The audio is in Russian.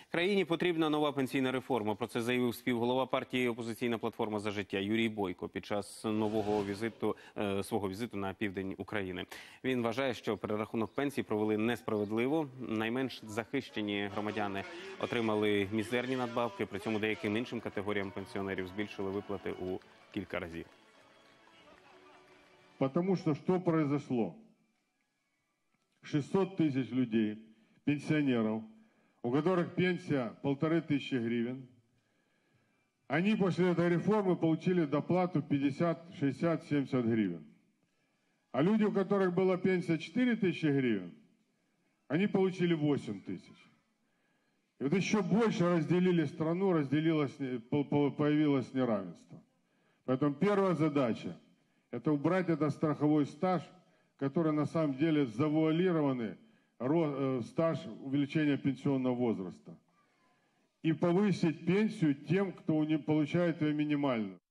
Країні потрібна нова пенсійна реформа. Про це заявив співголова партії «Опозиційна платформа за життя» Юрій Бойко під час свого візиту на південь України. Він вважає, що перерахунок пенсій провели несправедливо. Найменш захищені громадяни отримали мізерні надбавки, при цьому деяким іншим категоріям пенсіонерів збільшили виплати у кілька разів. Потому что произошло? 600 тысяч людей, пенсионеров, у которых пенсия 1500 гривен, они после этой реформы получили доплату 50, 60, 70 гривен. А люди, у которых была пенсия 4000 гривен, они получили 8 тысяч. И вот еще больше разделили страну, появилось неравенство. Поэтому первая задача – это убрать этот страховой стаж, который на самом деле завуалированный стаж увеличения пенсионного возраста. И повысить пенсию тем, кто получает ее минимально.